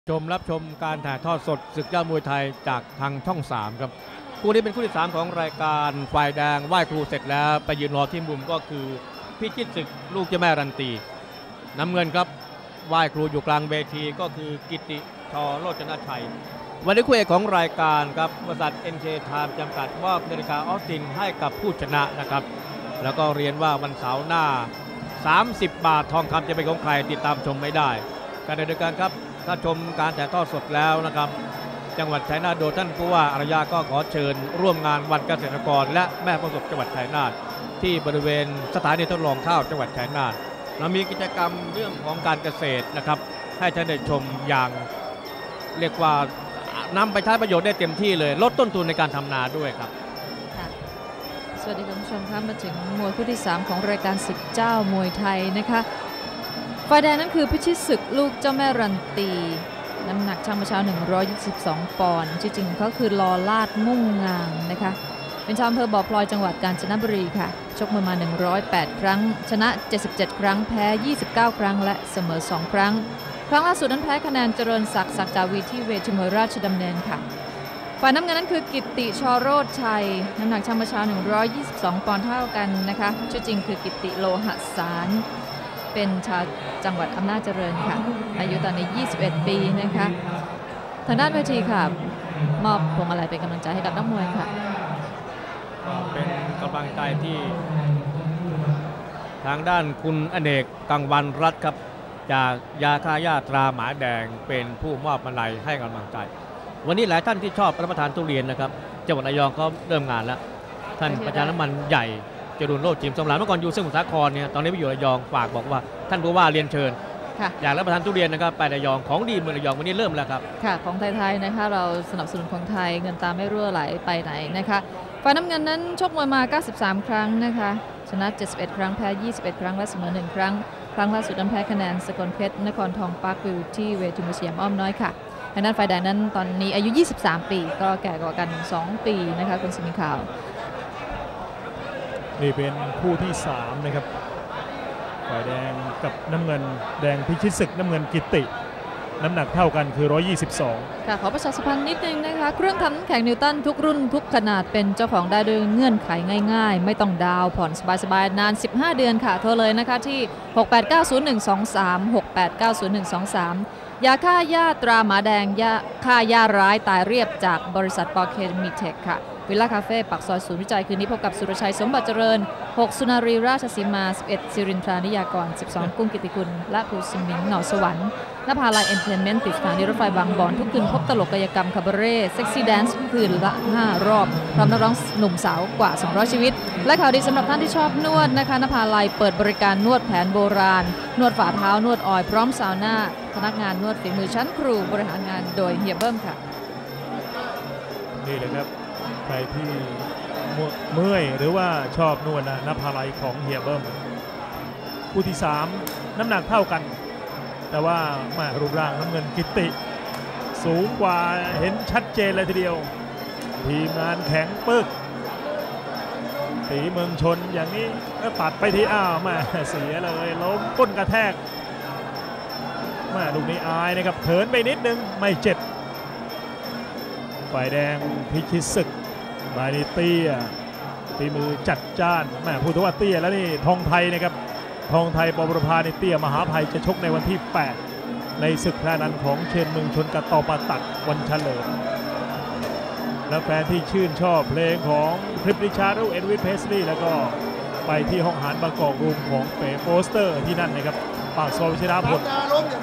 รับชมการถ่ายทอดสดศึกยอดมวยไทยจากทางช่อง3ครับคู่นี้เป็นคู่ที่3ของรายการฝ่ายแดงไหว้ครูเสร็จแล้วไปยืนรอที่มุมก็คือพิชิตศึกลูกเจ้าแม่รันตีน้ำเงินครับไหว้ครูอยู่กลางเวทีก็คือกิติชโรจนชัยวันนี้คู่เอกของรายการครับบริษัท NK Time จำกัดมอบนาฬิกาออสตินให้กับผู้ชนะนะครับแล้วก็เรียนว่าวันเสาร์หน้า30 บาททองคำจะเป็นของใครติดตามชมไม่ได้การเดินการครับถ้าชมการถ่ายทอดสดแล้วนะครับจังหวัดชัยนาทโดยท่านผู้ว่าอารยาก็ขอเชิญร่วมงานวันเกษตรกรและแม่ประสบจังหวัดชัยนาทที่บริเวณสถานีทดลองข้าวจังหวัดชัยนาทเรามีกิจกรรมเรื่องของการเกษตรนะครับให้ท่านได้ชมอย่างเรียกว่านำไปใช้ประโยชน์ได้เต็มที่เลยลดต้นทุนในการทำนาด้วยครับสวัสดีคุณผู้ชมครับมาถึงมวยคู่ที่3ของรายการศึกเจ้ามวยไทยนะคะฝ่ายแดงนั้นคือพิชิตศึกลูกเจ้าแม่รันตีน้ำหนักช่างมาเช้า122ปอนด์จริงๆเขาคือลอลาดมุ่งงามนะคะเป็นชาวอำเภอบ่อพลอยจังหวัดกาญจนบุรีค่ะชกมา108ครั้งชนะ77ครั้งแพ้29ครั้งและเสมอ2ครั้งครั้งล่าสุดนั้นแพ้คะแนนเจริญศักดิ์ศักดาวีที่เวทีมวยราชดำเนินค่ะฝ่ายน้ำเงินนั้นคือกิตติชโรจน์ชัยน้ำหนักช่างมาเช้า122ปอนด์เท่ากันนะคะชื่อจริงคือกิตติโลหสารเป็นชาวจังหวัดอำนาจเจริญค่ะอายุตอนนี้21ปีนะคะทางด้านเวทีค่ะมอบพวงมาลัยเป็นกำลังใจให้กับนักมวยค่ะเป็นกำลังใจที่ทางด้านคุณอเนกกังวันรัตน์ครับจากยาฆ่าหญ้าตราหมาแดงเป็นผู้มอบมาลัยให้กำลังใจวันนี้หลายท่านที่ชอบรับประทานทุเรียนนะครับจังหวัดระยองเขาเริ่มงานแล้วท่านประธานน้ำมันใหญ่จรุนโรจน์จิมสำราญเมื่อก่อนอยู่สมุทรสาครเนี่ยตอนนี้ไปอยู่ระยองฝากบอกว่าท่านผู้ว่าเรียนเชิญอยากรับประทานทุเรียนนะครับไประยองของดีเมืองระยองวันนี้เริ่มแล้วครับค่ะของไทยๆนะคะเราสนับสนุนของไทยเงินตามไม่รั่วไหลไปไหนนะคะฝ่ายน้ำเงินนั้นชกมวยมา93ครั้งนะคะชนะ71ครั้งแพ้21ครั้งและเสมอ1ครั้งครั้งล่าสุดนั้นแพ้คะแนนสกลเพชรนครทองปาร์ควิวที่เวทีมวยสยามอ้อมน้อยค่ะทางด้านฝ่ายแดงนั้นตอนนี้อายุ23ปีก็แก่กว่ากัน2ปีนะคะคุณสมิงข่าวนี่เป็นคู่ที่3นะครับฝ่ายแดงกับน้ำเงินแดงพิชิตศึกน้ำเงินกิติน้ำหนักเท่ากันคือ122 ค่ะขอประชาสัมพันธ์นิดนึงนะคะเครื่องทำน้ำแข็งนิวตันทุกรุ่นทุกขนาดเป็นเจ้าของได้ด้วยเงื่อนไขง่ายๆไม่ต้องดาวผ่อนสบายๆนาน15เดือนค่ะโทรเลยนะคะที่6890123 6890123ยาฆ่าหญ้าตราหมาแดงยาฆ่าหญ้าร้ายตายเรียบจากบริษัทปอเคมีเทคค่ะวิลล่าคาเฟ่ปักซอยศูนย์วิจัยคืนนี้พบกับสุรชัยสมบัติเจริญ6สุนารีราชสีมา11สิรินทรานิยากร12กุ้งกิติกุลและครูสมิงเหน่าสวรรค์นภาลัยเอนเตอร์เทนเมนต์ติดสถานีรถไฟบางบอนทุกคืนพบตลกกายกรรมคาบาเร่เซ็กซี่แดนซ์คืนละ5รอบพร้อมนักร้องหนุ่มสาวกว่า200ชีวิตและข่าวดีสำหรับท่านที่ชอบนวดนะคะนภาลัยเปิดบริการนวดแผนโบราณนวดฝ่าเท้านวดออยพร้อมซาวน่าพนักงานนวดฝีมือชั้นครูบริหารงานโดยเฮียเบิ้มค่ะนี่เลยครับใครที่เมื่อยหรือว่าชอบนวดนภาลัยของเฮียเบิ้มคู่ที่3น้ำหนักเท่ากันแต่ว่ารูปร่างน้ำเงินกิติสูงกว่าเห็นชัดเจนเลยทีเดียวทีมงานแข็งปึกตีเมืองชนอย่างนี้ก็ตัดไปที่มาเสียเลยล้มก้นกระแทกลูกนี้อายนะครับเถินไปนิดนึงไม่เจ็บฝ่ายแดงพิชิตศึกบายนิเตี้ยตีมือจัดจ้านพูดถึงว่าเตี้ยแล้วนี่ทองไทยนะครับทองไทยปปรภาในเตี้ยมหาภัยจะชกในวันที่8ในศึกพระนันของเชนเมืองชนกับตอปาตักวันเฉลิมและแฟนที่ชื่นชอบเพลงของคริปริชาร์ดเอ็ดวินเพสลีย์แล้วก็ไปที่ห้องอาหารบางกอกรูมของเป๋โปสเตอร์ที่นั่นนะครับปากซอยชนะผล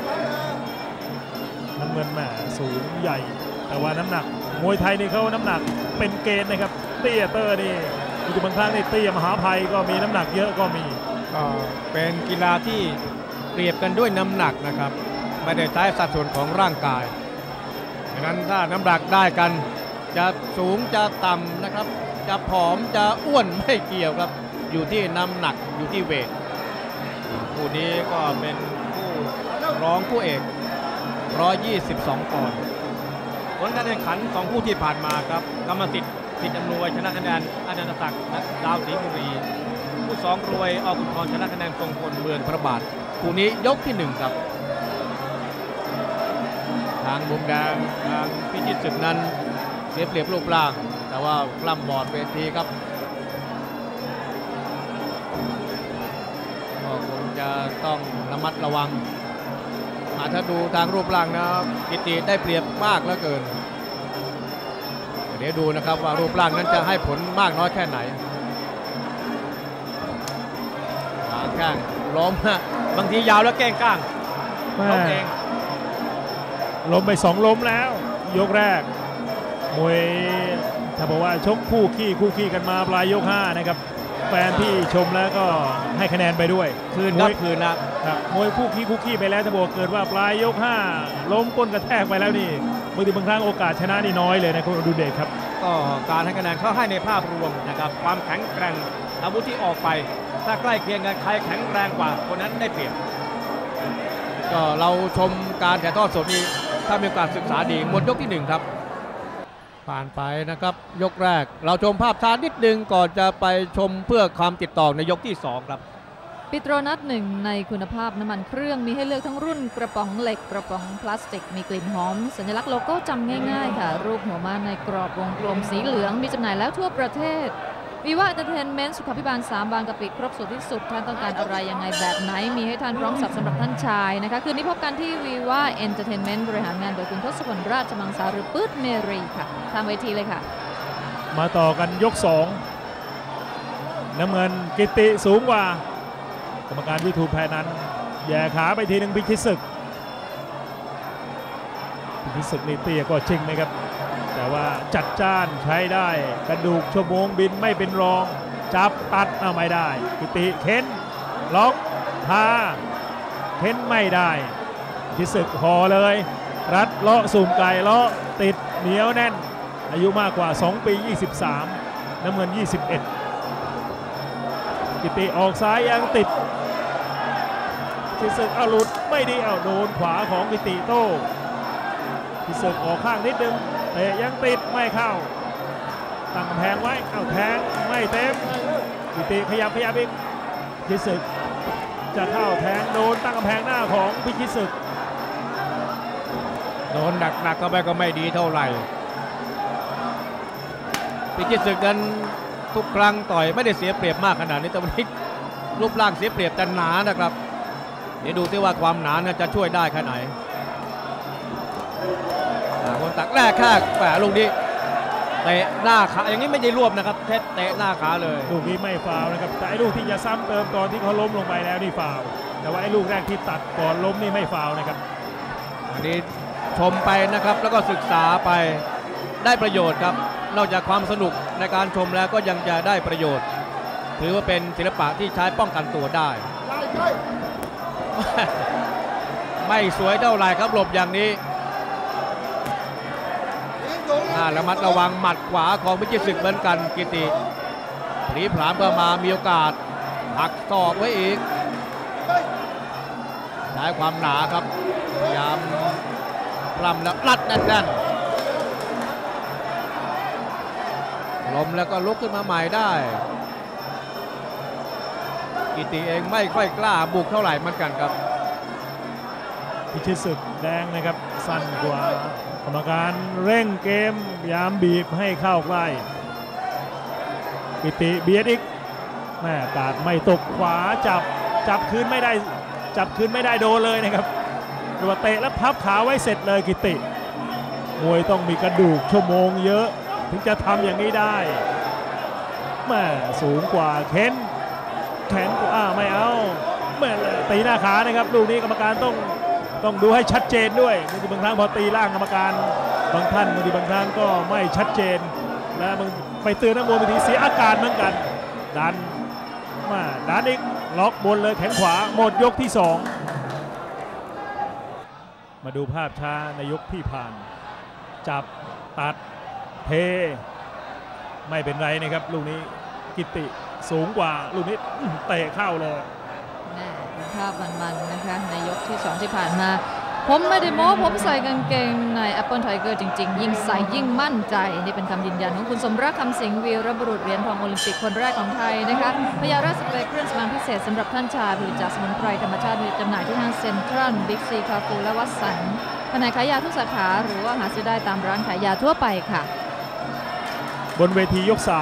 น้ำเงินสูงใหญ่แต่ว่าน้ำหนักมวยไทยนี่เขาน้ำหนักเป็นเกณฑ์นะครับเตี้ยเตอร์นี่อยู่บางครั้งในเตี้ยมหาภัยก็มีน้ำหนักเยอะก็มีเป็นกีฬาที่เปรียบกันด้วยน้ำหนักนะครับไม่ได้ใช้สัดส่วนของร่างกายดังนั้นถ้าน้ำหนักได้กันจะสูงจะต่ำนะครับจะผอมจะอ้วนไม่เกี่ยวครับอยู่ที่น้ำหนักอยู่ที่เวทคู่นี้ก็เป็นคู่ร้องคู่เอก122ปอนด์ผลการแข่งขันของคู่ที่ผ่านมาครับกรรมสิทธิ์สิทธิ์อำนวยชนะคะแนนอนันตศักดิ์ดาวศรีบุรีคู่2รวยอกุณฑรชนะคะแนนทรงพลเมืองพระบาทคู่นี้ยกที่1ครับทางมุมแดงทางพิชิตศึกนั้นเสียเปรียบรูปร่างแต่ว่าปล้ำบอดเวทีครับก็คงจะต้องระมัดระวังถ้าดูทางรูปร่างนะกิติได้เปรียบมากเหลือเกินเดี๋ยวดูนะครับว่ารูปร่างนั้นจะให้ผลมากน้อยแค่ไหนหางแข้งล้มบางทียาวแล้วแกล้งก้างล้มเองล้มไป2ล้มแล้วยกแรกมวยถ้าบอกว่าชกคู่ขี้กันมาปลายยก5นะครับแฟนที่ชมแล้วก็ให้คะแนนไปด้วยคืนนะครับมวยคู่ขี้ไปแล้วถ้าบอกเกิดว่าปลายยก5ล้มก้นกระแทกไปแล้วนี่บางครั้งโอกาสชนะนี่น้อยเลยนะคุณดูเดชครับก็การให้คะแนนเขาให้ในภาพรวมนะครับความแข็งแกร่งอาวุธที่ออกไปถ้าใกล้เคียงกันใครแข็งแรงกว่าคนนั้นได้เปรียบก็เราชมการถ่ายทอดสดนี้ถ้ามีโอกาสศึกษาดีหมดยกที่1ครับผ่านไปนะครับยกแรกเราชมภาพช้านิดนึงก่อนจะไปชมเพื่อความติดต่อในยกที่2ครับปิโตรนัทหนึ่งในคุณภาพน้ำมันเครื่องมีให้เลือกทั้งรุ่นกระป๋องเหล็กกระป๋องพลาสติกมีกลิ่นหอมสัญลักษณ์โลโก้จำง่ายๆค่ะรูปหัวม้าในกรอบวงกลมสีเหลืองมีจำหน่ายแล้วทั่วประเทศวีว่าเอนเตอร์เทนเมนต์สุขาภิบาล3บางกะปิครบสูตรที่สุดท่านต้องการอะไรยังไงแบบไหนมีให้ท่านพร้อมสับสำหรับท่านชายนะคะคืนนี้พบกันที่วีว่าเอนเตอร์เทนเมนต์บริหารงานโดยคุณทศพลราชมังสาหรือปื๊ดเมรีค่ะทางเวทีเลยค่ะมาต่อกันยก2น้ำเงินกิติสูงกว่ากรรมการวิทูลแพ้นั้นแย่ขาไปทีหนึ่งพิชิตศึกนี่เตี้ยก็จริงนะครับแต่ว่าจัดจ้านใช้ได้กระดูกชั่วโมงบินไม่เป็นรองจับตัดเอาไม่ได้กิติเค้นล็อกพาเค้นไม่ได้พิชิตศึกห่อเลยรัดเลาะสุ่มไก่เลาะติดเหนียวแน่นอายุมากกว่า2ปี23น้ำเงิน21กิติออกซ้ายยังติดพิชิตศึกเอาหลุดไม่ดีเอาโดนขวาของกิติโต้พิชิตศึกออกข้างนิดนึงแต่ยังติดไม่เข้าตั้งกำแพงไว้เอาแทงไม่เต็มกิติขยับอีกพิชิตศึกจะเข้าแทงโดนตั้งกำแพงหน้าของพิชิตศึกโดนหนักเข้าไปก็ไม่ดีเท่าไหร่พิชิตศึกกันทุกครั้งต่อยไม่ได้เสียเปรียบมากขนาดนี้แต่วันนี้รูปร่างเสียเปรียบแต่หนานะครับเดี๋ยวดูซิว่าความหนาจะช่วยได้แค่ไหนคนตักแรกแค่แฝงลูกนี้เตะหน้าขาอย่างนี้ไม่ได้รวบนะครับเตะหน้าขาเลยลูกนี้ไม่ฟาวนะครับแต่ไอ้ลูกที่จะซ้ำเติมตอนที่เขาล้มลงไปแล้วนี่ฟาวแต่ว่าไอ้ลูกแรกที่ตัดก่อนล้มนี่ไม่ฟาวนะครับอันนี้ชมไปนะครับแล้วก็ศึกษาไปได้ประโยชน์ครับนอกจากความสนุกในการชมแล้วก็ยังจะได้ประโยชน์ถือว่าเป็นศิลปะที่ใช้ป้องกันตัวได้ ไม่สวยเท่าไหร่ครับหลบอย่างนี้ระมัดระวังหมัดขวาของพิชิตศึกเหมือนกันกิติผลีผลามก็มามีโอกาสหักศอกไว้อีกใช้ความหนาครับพยายามปล้ำแล้วรัดแน่นๆล้มแล้วก็ลุกขึ้นมาใหม่ได้กิติเองไม่ค่อยกล้าบุกเท่าไหร่เหมือนกันครับพิชิตศึกแดงนะครับสั้นกว่ากรรมการเร่งเกมพยายามบีบให้เข้าใกล้กิติเบียดอีกแม่กาดไม่ตกขวาจับคืนไม่ได้โดนเลยนะครับตัวเตะแล้วพับขาไว้เสร็จเลยกิติมวยต้องมีกระดูกชั่วโมงเยอะถึงจะทำอย่างนี้ได้แม่สูงกว่าแขนกว่าไม่เอาแม่ตีหน้าขานะครับลูกนี้กรรมการต้องดูให้ชัดเจนด้วยบางครั้งพอตีล่างกรรมการบางท่านบางครั้งก็ไม่ชัดเจนและบางไปเตือนนักมวยบางทีเสียอาการเหมือนกันดันอีกล็อกบนเลยแขนขวาหมดยกที่2มาดูภาพช้าในยกที่ผ่านจับตัดเทไม่เป็นไรนะครับลูกนี้กิติสูงกว่าลูกนี้เตะเข้าเลยภาพมันๆนะคะในยกที่2ที่ผ่านมาผมไม่ได้โม้ผมใส่กางเกงใน Apple Tiger จริงๆยิ่งใส่ยิ่งมั่นใจนี่เป็นคำยืนยันของคุณสมรักคำสิงห์วีรบุรุษเหรียญทองโอลิมปิกคนแรกของไทยนะคะพญาราชสเปรย์เครื่องสำอางพิเศษสำหรับท่านชายผลิตจากสมุนไพรธรรมชาติมีจำหน่ายที่ห้างเซ็นทรัลบิ๊กซีคาฟูและวัดสันแผนกขายยาทุกสาขาหรือว่าหาซื้อได้ตามร้านขายยาทั่วไปค่ะบนเวทียก3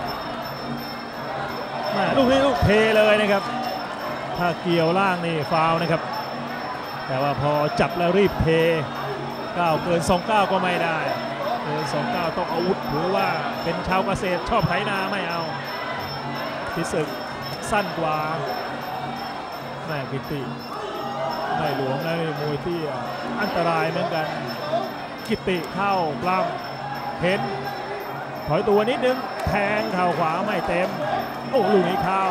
ลูกนี้ลูกเทเลยนะครับถ้าเกี่ยวล่างนี่ฟาวล์นะครับแต่ว่าพอจับแล้วรีบเทก้าวเกิน2 ก้าวก็ไม่ได้เกิน2 ก้าวต้องอาวุธหรือว่าเป็นชาวเกษตรชอบไถนาไม่เอาพิศึกสั้นกว่าแม่กิติไม่หลวงนะมวยที่อันตรายเหมือนกันกิติเข้าปล้ำเห็นถอยตัวนิดนึงแทงเข่าขวาไม่เต็มโอ้ลูกนี้เข้า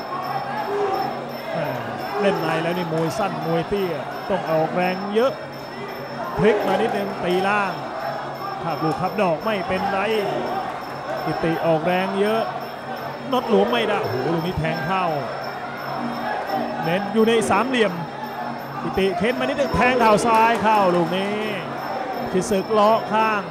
เล่นในแล้วนี่มวยสั้นมวยเตี้ยต้องออกแรงเยอะพลิกมานิดนึงตีล่างขับลูกขับดอกไม่เป็นไรกิติออกแรงเยอะน็อตหลวมไม่ได้โอ้โหลูกนี้แทงเข้าเน้นอยู่ใน3 เหลี่ยมกิติเค้นมานิดนึงแทงเข่าซ้ายเข้าลูกนี้พิศึกเลาะข้าง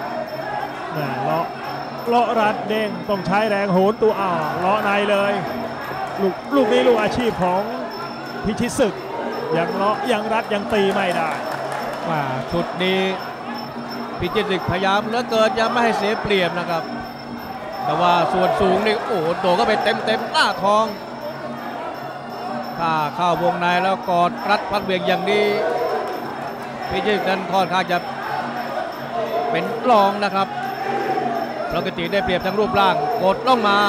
เลาะรัดเด้งต้องใช้แรงโหนตัวเลาะในเลยลูกนี้ลูกอาชีพของพิชิตศึกยังเลาะยังรัดยังตีไม่ได้ชุดนี้พิชิตศึกพยายามเหลือเกินยังไม่ให้เสียเปรียบนะครับแต่ว่าส่วนสูงนี่โอ้โหโดดก็ไปเต็มหน้าท้องถ้าเข้าวงในแล้วกอดรัดพัดเบี่ยงอย่างนี้พิชิตนั้นค่อนข้างจะเป็นรองนะครับปกติได้เปรียบทั้งรูปร่างกดลงมา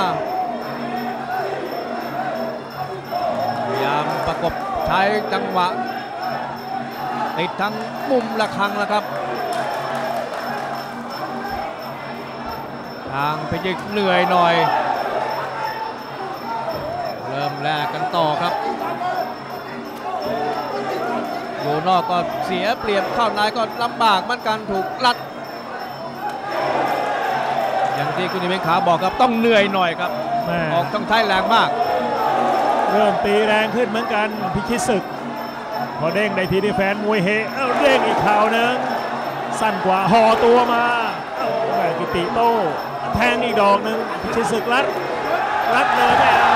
พยายามประกบใช้จังหวะติดทั้งมุมระฆังแล้วครับทางพิชิตเหนื่อยหน่อยเริ่มแลกกันต่อครับอยู่นอกก็เสียเปรียบเข้าในก็ลำบากเหมือนกันถูกลัดอย่างที่คุณนิเวศขาบอกครับต้องเหนื่อยหน่อยครับออกต้องใช้แรงมากเริ่มตีแรงขึ้นเหมือนกันพิชิตศึกพอเด้งได้ทีนี่แฟนมวยเฮเด้งอีกข่าวนึงสั้นกว่าห่อตัวมากิติโต้แทงอีกดอกนึงพิชิตศึกรัดเลยไม่เอา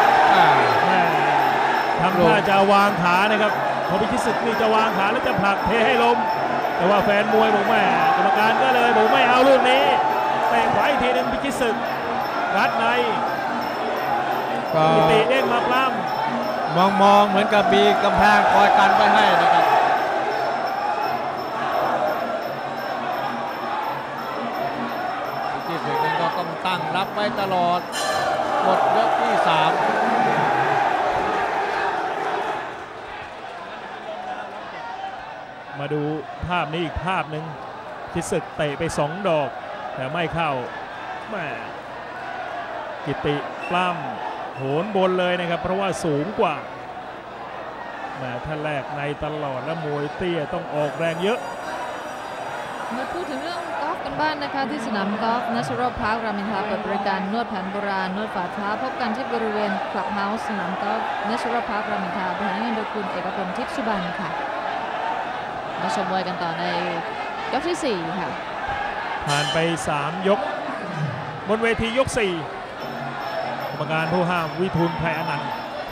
ทำท่าจะวางขานะครับพอพิชิตศึกนี่จะวางขาแล้วจะผลักเทให้ล้มแต่ว่าแฟนมวยบอกแม่กรรมการก็เลยบอกไม่เอาลูกนี้เตะขวาอีกทีนึงพิชิตศึกรัดในกิติเด้งมาปล้ำมองเหมือนกับมีกำแพงคอยกันไว้ให้นะครับพิชิตศึกนั้นก็ต้องตั้งรับไว้ตลอดหมดยกที่3 มาดูภาพนี้อีกภาพหนึ่งพิชิตศึกเตะไป2 ดอกแต่ไม่เข้าแม่กิติปล้ำโหนบนเลยนะครับเพราะว่าสูงกว่าท่านแรกในตลอดและมวยเตี้ยต้องออกแรงเยอะมาพูดถึงเรื่องกอล์ฟกันบ้างนะคะที่สนามกอล์ฟ Natural Park รามอินทราเปิดบริการนวดแผนโบราณนวดฝ่าเท้าพบกันที่บริเวณ Clubhouse สนามกอล์ฟ Natural Park รามอินทราบริหารงานโดยคุณเอกพลทิพย์สุบรรณค่ะมาชมมวยกันต่อในยกที่4ค่ะผ่านไป3 ยกบนเวทียก4กรรมการผู้ห้ามวิทูลไพอนันต์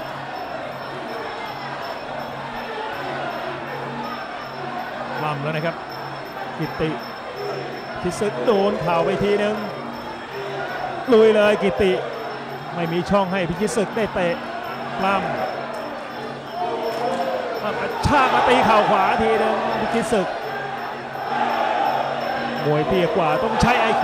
ล่ำแล้วนะครับกิติพิศึกโดนเข่าไปทีนึงลุยเลยกิติไม่มีช่องให้พิชิตศึกได้เตะล่ำชากมาตีเข่าขวาทีนึงพิชิตศึกมวยเตี้ยกว่าต้องใช้ IQ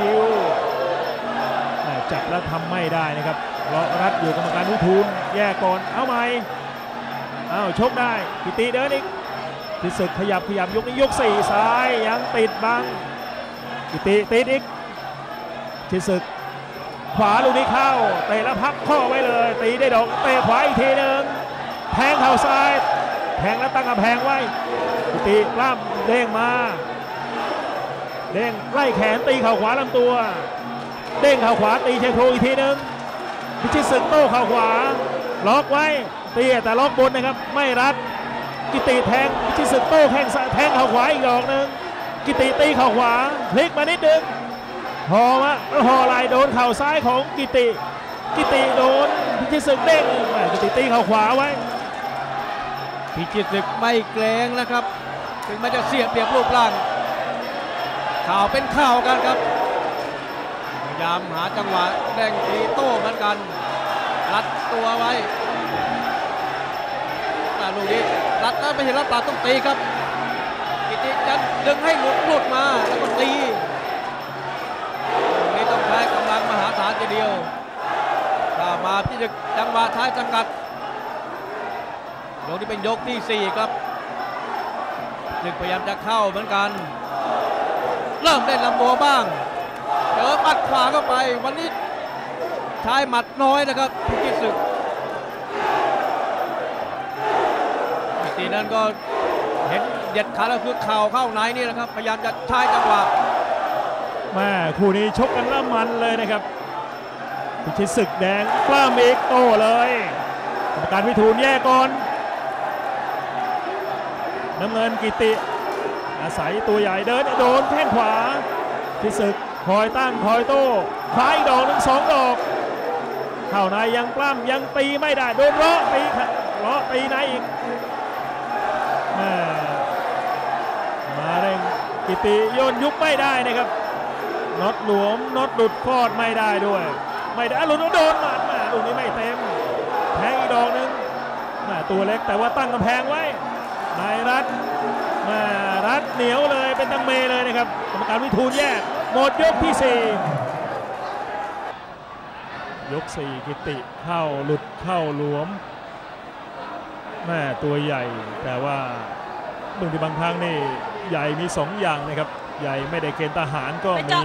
จับแล้วทำไม่ได้นะครับเลาะรัดอยู่กรรมการวิทูลแยกก่อนเอาใหม่ชกได้กิติเดินอีกพิศึกขยับยกนี้ยก4ซ้ายยังติดบังกิติติดอีกพิศึกขวาลูกนี้เข้าเตะแล้วพักข้อไว้เลยตีได้ดอกเตะขวาอีกทีนึงแทงเข่าซ้ายแทงแล้วตั้งกำแพงไว้กิติล่ำเด้งมาเด้งไล่แขนตีเข่าขวาลำตัวเด้งเข่าขวาตีชายโครงอีกทีนึงพิชิตศึกโต้เข่าขวาล็อกไว้ตีแต่ล็อกบนนะครับไม่รัดกิติแทงพิชิตศึกโต้แทงเข่าขวาอีกดอกนึงกิติตีเข่าขวาพลิกมานิดนึงห่อไหลโดนเข่าซ้ายของกิติโดนพิชิตศึกเด้งกิติตีเข่าขวาไว้พิชิตศึกไม่เกรงแล้วครับถึงแม้จะเสียเปรียบรูปร่างข่าวเป็นข่าวกันครับพยายามหาจังหวะแดงตีโต้เหมือนกันรัดตัวไว้ลูกนี้รัดแล้วไม่ใช่รัดปลาต้องตีครับกิติจะดึงให้หลุดมาแล้วก็ตีนี่ต้องใช้กำลังมหาศาลทีเดียวถ้ามาที่จะจังหวะท้ายจำกัดยกนี้เป็นยกที่4ครับจึงพยายามจะเข้าเหมือนกันเริ่มได้ลำตัวบ้างเจอหมัดขวาเข้าไปวันนี้ใช้หมัดน้อยนะครับพิชิตศึกทีนั้นก็เห็นเด็ดขาแล้วคือเข่าเข้าไหนนี่นะครับพยายามจะใช้จังหวะแม่คู่นี้ชกกันละมันเลยนะครับพิชิตศึกแดงกล้ามอีกโตเลยกรรมการวิทูลแย่ก่อนน้ำเงินกิติอาศัยตัวใหญ่เดินโดนแข้งขวาพิชิตศึกคอยตั้งคอยโต้ขวาอีกดอกหนึ่ง2 ดอกเข้าในยังปล้ำยังตีไม่ได้โดนเลาะตีในอีกมาเร่งกิติโยนยุบไม่ได้นะครับน็อตหลวมน็อตหลุดคอดไม่ได้ด้วยไม่ได้หลุดโดนหมัดมาลูกนี้ไม่เต็มแทงอีกดอกหนึ่งตัวเล็กแต่ว่าตั้งกำแพงไว้นายรัดเหนียวเลยเป็นตังเมเลยนะครับกรรมการวิทูลแยกหมดยกที่4ยก4กิติเข้าหลุดเข้าหลวมตัวใหญ่แต่ว่าบางครั้งนี่ใหญ่มี2 อย่างนะครับใหญ่ไม่ได้เกณฑ์ทหารก็มี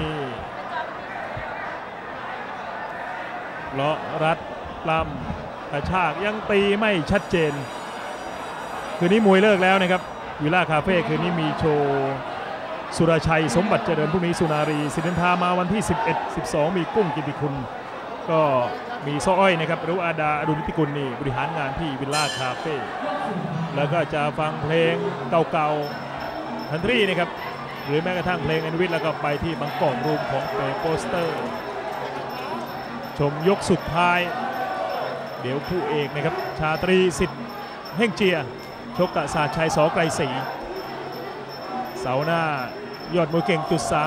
เลาะรัดปล้ำกระชากยังตีไม่ชัดเจนคืนนี้มวยเลิกแล้วนะครับวิลล่าคาเฟ่คืนนี้มีโชว์สุรชัยสมบัติเจริญพรุ่งนี้สุนารีสิรินทามาวันที่11 12มีกุ้งกิติคุณก็มีซ้ออ้อยนะครับหรืออาดาอดุลนิติกุลนี่บริหารงานที่วิลล่าคาเฟ่แล้วก็จะฟังเพลงเก่าๆทันทรีนะครับหรือแม้กระทั่งเพลงอนุวิทย์แล้วก็ไปที่บางกอกรูมของโปสเตอร์ชมยกสุดท้ายเดี๋ยวคู่เอกนะครับชาตรีสิทธิ์เฮ่งเจียชกกับศาสตร์ชัยส.ไกรศรีเสาหน้ายอดมวยเก่ง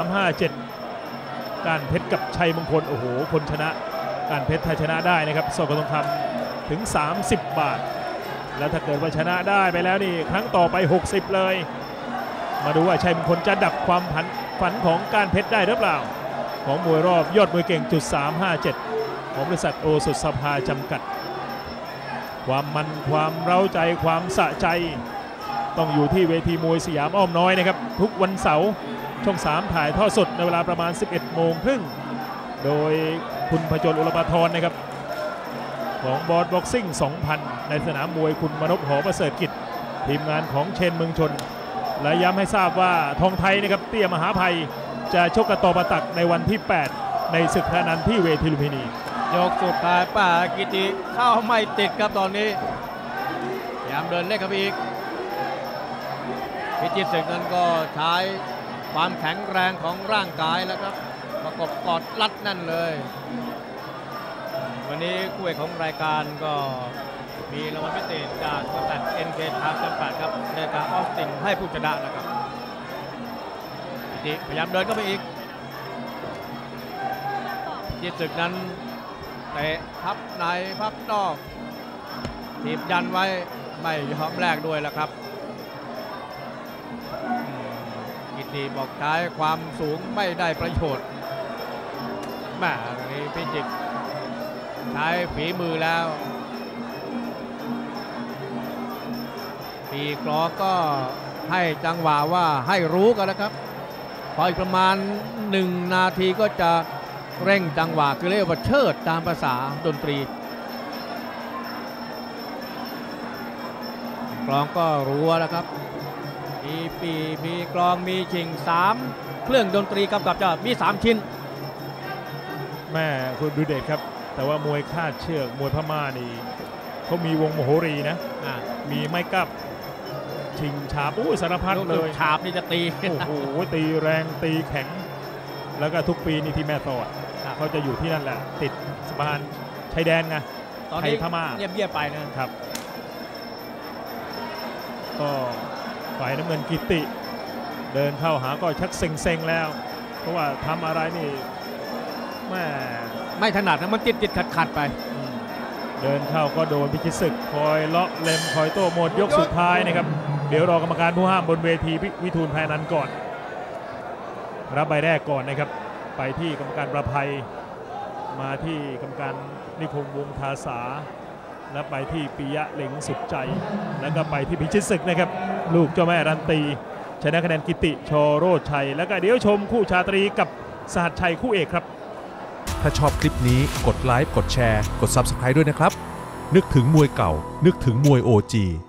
.357การเพชรกับชัยมงคลโอ้โหคนชนะการเพชรถ้าชนะได้นะครับสกทองคำถึง30 บาทแล้วถ้าเกิดว่าชนะได้ไปแล้วนี่ครั้งต่อไป60เลยมาดูว่าชัยมงคลจะดับความฝันของการเพชรได้หรือเปล่าของมวยรอบยอดมวยเก่ง.357ของบริษัทโอสถสภาจำกัดความมันความเร้าใจความสะใจต้องอยู่ที่เวทีมวยสยามอ้อมน้อยนะครับทุกวันเสาร์ช่อง3ถ่ายทอดสดในเวลาประมาณ 11:30 โดยคุณพจน์ อุลปทรนะครับของบอสบ็อกซิ่ง 2,000 ในสนามมวยคุณมนพ หอประเสริฐกิจทีมงานของเชนเมืองชนและย้ำให้ทราบว่าทองไทยนะครับเตี้ยมหาภัยจะชกกับต่อประตักในวันที่ 8 ในศึกพระนันที่เวทีลุมพินียกสุดท้ายป่ากิติเข้าไม่ติดครับตอนนี้พยายามเดินเล่นครับอีกพิชิตศึกนั้นก็ใช้ความแข็งแรงของร่างกายแล้วครับประกบกอดรัดนั่นเลยวันนี้คู่เอกของรายการก็มีรางวัลพิเศษจากบริษัท NK ทาร์จำกัดครับในการออสตินให้ผู้ชนะนะครับพิชิตพยายามเดินเข้าไปอีกพิชิตศึกนั้นเตะพับในพับนอกถีบยันไว้ไม่ยอมแลกด้วยแล้วครับกิติบอกใช้ความสูงไม่ได้ประโยชน์แม่นี้พิจิตรใช้ฝีมือแล้วปีกรอก็ให้จังหวะว่าให้รู้กันนะครับพออีกประมาณ1 นาทีก็จะเร่งจังหวะคือเรียกว่าเชิดตามภาษาดนตรีกลองก็รัวแล้วครับมีปีมีกลองมีชิง3เครื่องดนตรีกำกับจะมี3 ชิ้นแม่คุณดูเด็ดครับแต่ว่ามวยคาดเชือกมวยพม่านี่เขามีวงมโหรีนะมีไม้กับชิงฉาบสารพัดเลยฉาบนี่จะตีโอ้โหตีแรงตีแข็งแล้วก็ทุกปีนี่ที่แม่สอดเขาจะอยู่ที่นั่นแหละติดสะพานชายแดนไงไทยพม่าเงียบๆไปนะครับก็ฝ่ายน้ำเงินกิติเดินเข้าหาก็ชักเซ็งๆแล้วเพราะว่าทำอะไรนี่ไม่ถนัดนะมันติดขัดไปเดินเข้าก็โดนพิชิตศึกคอยเลาะเล็มคอยโต้หมดยกสุดท้ายนะครับเดี๋ยวรอกรรมการผู้ห้ามบนเวทีวิทูลภัยนันท์ก่อนรับใบแรกก่อนนะครับไปที่กรรมการประภัยมาที่กรรมการนิคมวงทาสาแล้วไปที่ปิยะเหล็งสุดใจแล้วก็ไปที่พิชิตศึกนะครับลูกเจ้าแม่รันตีชนะคะแนนกิติชโรจน์ชัยแล้วก็เดี๋ยวชมคู่ชาตรีกับสหัสชัยคู่เอกครับถ้าชอบคลิปนี้กดไลค์กดแชร์กด Subscribe ด้วยนะครับนึกถึงมวยเก่านึกถึงมวย OG